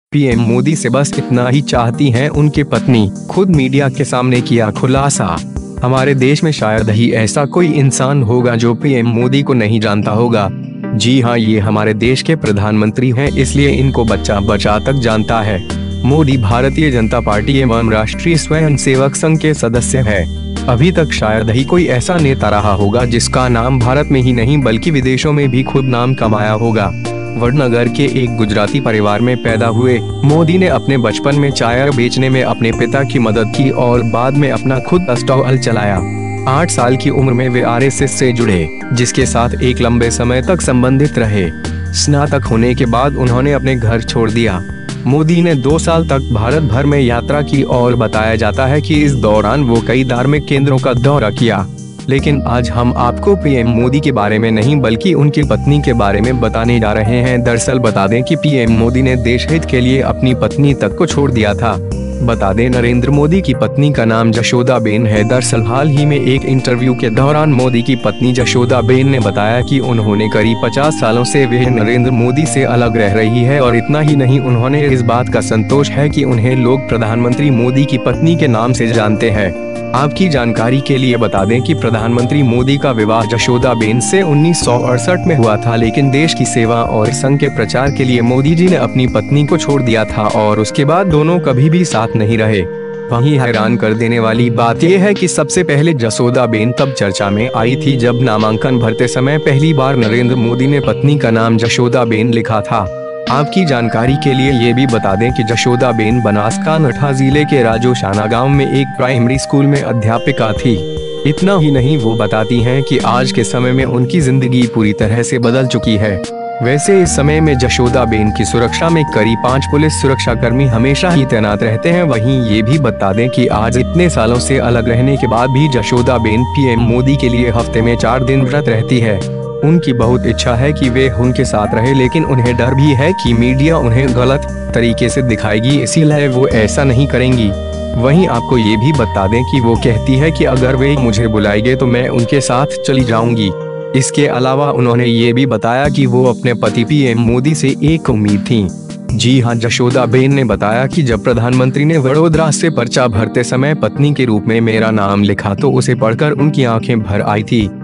PM Modi से बस इतना ही चाहती हैं उनकी पत्नी। खुद मीडिया के सामने किया खुलासा। हमारे देश में शायद ही ऐसा कोई इंसान होगा जो पीएम मोदी को नहीं जानता होगा। जी हाँ, ये हमारे देश के प्रधानमंत्री हैं, इसलिए इनको बच्चा बच्चा तक जानता है। मोदी भारतीय जनता पार्टी एवं राष्ट्रीय स्वयंसेवक संघ के सदस्य है। अभी तक शायद ही कोई ऐसा नेता रहा होगा जिसका नाम भारत में ही नहीं बल्कि विदेशों में भी खूब नाम कमाया होगा। वडनगर के एक गुजराती परिवार में पैदा हुए मोदी ने अपने बचपन में चाय बेचने में अपने पिता की मदद की और बाद में अपना खुद स्टॉल चलाया। 8 साल की उम्र में वे आरएसएस से जुड़े, जिसके साथ एक लंबे समय तक संबंधित रहे। स्नातक होने के बाद उन्होंने अपने घर छोड़ दिया। मोदी ने 2 साल तक भारत भर में यात्रा की और बताया जाता है कि इस दौरान वो कई धार्मिक केंद्रों का दौरा किया। लेकिन आज हम आपको पीएम मोदी के बारे में नहीं बल्कि उनकी पत्नी के बारे में बताने जा रहे हैं। दरअसल बता दें कि पीएम मोदी ने देश हित के लिए अपनी पत्नी तक को छोड़ दिया था। बता दें, नरेंद्र मोदी की पत्नी का नाम जशोदाबेन है। दरअसल हाल ही में एक इंटरव्यू के दौरान मोदी की पत्नी जशोदाबेन ने बताया कि उन्होंने करीब 50 सालों से वे नरेंद्र मोदी से अलग रह रही है और इतना ही नहीं, उन्होंने इस बात का संतोष है कि उन्हें लोग प्रधानमंत्री मोदी की पत्नी के नाम से जानते हैं। आपकी जानकारी के लिए बता दें कि प्रधानमंत्री मोदी का विवाह जशोदाबेन से 1968 में हुआ था, लेकिन देश की सेवा और संघ के प्रचार के लिए मोदी जी ने अपनी पत्नी को छोड़ दिया था और उसके बाद दोनों कभी भी साथ नहीं रहे। वहीं हैरान कर देने वाली बात यह है कि सबसे पहले जशोदाबेन तब चर्चा में आई थी जब नामांकन भरते समय पहली बार नरेंद्र मोदी ने पत्नी का नाम जशोदाबेन लिखा था। आपकी जानकारी के लिए ये भी बता दें कि जशोदाबेन बनासकांठा जिले के राजोशाना गांव में एक प्राइमरी स्कूल में अध्यापिका थी। इतना ही नहीं, वो बताती हैं कि आज के समय में उनकी जिंदगी पूरी तरह से बदल चुकी है। वैसे इस समय में जशोदाबेन की सुरक्षा में करीब 5 पुलिस सुरक्षा कर्मी हमेशा ही तैनात रहते हैं। वहीं ये भी बता दें कि आज इतने सालों से अलग रहने के बाद भी जशोदाबेन पीएम मोदी के लिए हफ्ते में 4 दिन व्रत रहती है। उनकी बहुत इच्छा है कि वे उनके साथ रहे, लेकिन उन्हें डर भी है कि मीडिया उन्हें गलत तरीके से दिखाएगी, इसीलिए वो ऐसा नहीं करेंगी। वहीं आपको ये भी बता दें कि वो कहती है कि अगर वे मुझे बुलाएंगे तो मैं उनके साथ चली जाऊंगी। इसके अलावा उन्होंने ये भी बताया कि वो अपने पति पीएम मोदी से एक उम्मीद थी। जी हाँ, जशोदाबेन ने बताया कि जब प्रधानमंत्री ने वडोदरा से पर्चा भरते समय पत्नी के रूप में मेरा नाम लिखा तो उसे पढ़कर उनकी आंखें भर आई थी।